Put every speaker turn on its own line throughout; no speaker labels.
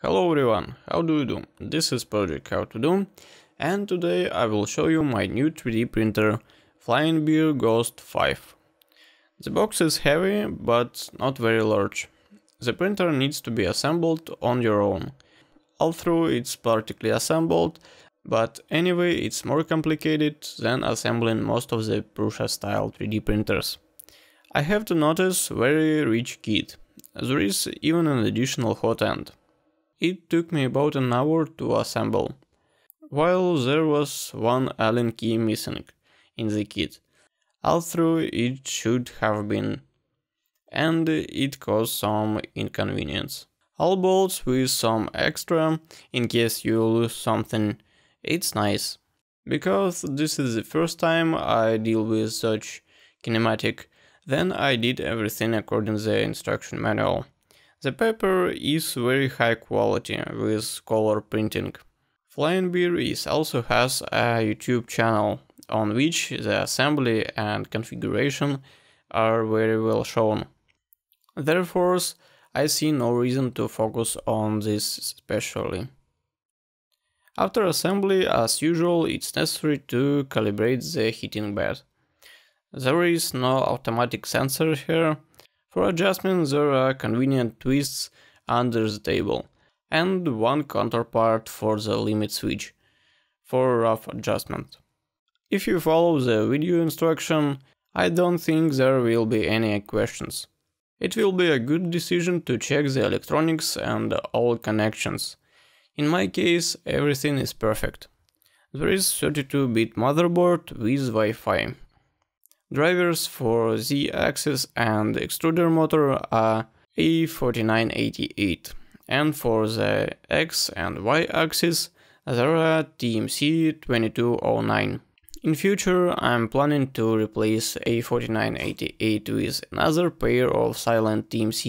Hello everyone, how do you do? This is Project How-ToDo, and today I will show you my new 3D printer FlyingBear Ghost 5. The box is heavy, but not very large. The printer needs to be assembled on your own. Although it's partially assembled, but anyway it's more complicated than assembling most of the Prusa-style 3D printers. I have to notice very rich kit. There is even an additional hot end. It took me about an hour to assemble, while there was one Allen key missing in the kit, although it should have been, and it caused some inconvenience. All bolts with some extra in case you lose something. It's nice, because this is the first time I deal with such kinematic. Then I did everything according to the instruction manual. The paper is very high quality with color printing. FlyingBear also has a YouTube channel on which the assembly and configuration are very well shown. Therefore, I see no reason to focus on this especially. After assembly, as usual, it's necessary to calibrate the heating bed. There is no automatic sensor here. For adjustment there are convenient twists under the table, and one counterpart for the limit switch, for rough adjustment. If you follow the video instruction, I don't think there will be any questions. It will be a good decision to check the electronics and all connections. In my case, everything is perfect. There is 32-bit motherboard with Wi-Fi. Drivers for Z-axis and extruder motor are A4988, and for the X and Y axis there are TMC2209. In future I'm planning to replace A4988 with another pair of silent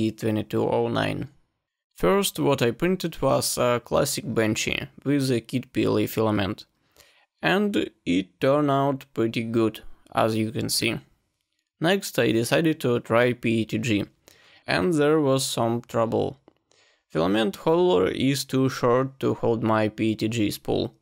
TMC2209. First, what I printed was a classic benchy with a kit PLA filament, and it turned out pretty good, as you can see. Next I decided to try PETG, and there was some trouble. Filament holder is too short to hold my PETG spool.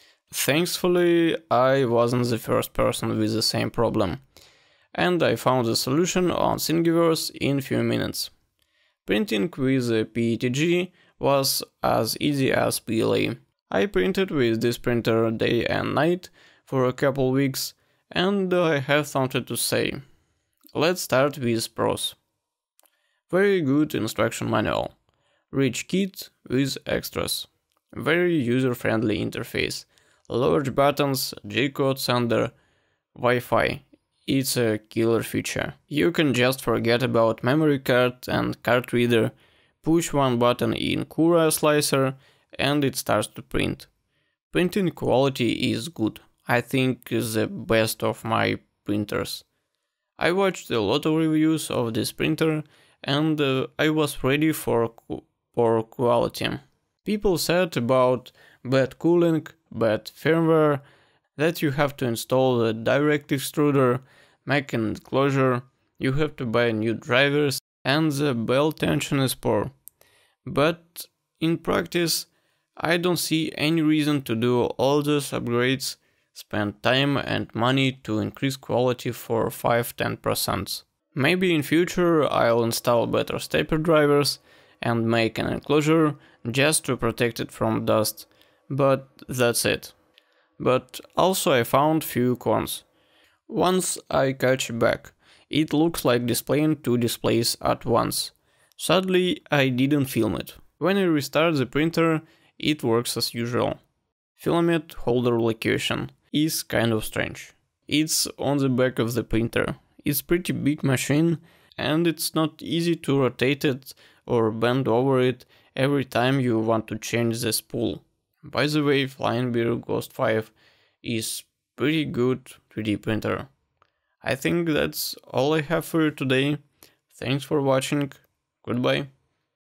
Thankfully I wasn't the first person with the same problem, and I found the solution on Thingiverse in few minutes. Printing with PETG was as easy as PLA. I printed with this printer day and night for a couple weeks, and I have something to say. Let's start with pros. Very good instruction manual. Rich kit with extras. Very user-friendly interface. Large buttons, G-code sender, Wi-Fi. It's a killer feature. You can just forget about memory card and card reader, push one button in Cura slicer, and it starts to print. Printing quality is good. I think the best of my printers. I watched a lot of reviews of this printer, and I was ready for poor quality. People said about bad cooling, bad firmware, that you have to install the direct extruder, make an enclosure, you have to buy new drivers, and the bell tension is poor. But in practice, I don't see any reason to do all those upgrades, spend time and money to increase quality for 5–10%. Maybe in future I'll install better stepper drivers and make an enclosure just to protect it from dust, but that's it. But also I found few cons. Once I catch back, it looks like displaying two displays at once. Sadly, I didn't film it. When I restart the printer, it works as usual. Filament holder location is kind of strange. It's on the back of the printer. It's pretty big machine, and it's not easy to rotate it or bend over it every time you want to change the spool. By the way, FlyingBear Ghost 5 is pretty good 3D printer. I think that's all I have for you today. Thanks for watching. Goodbye.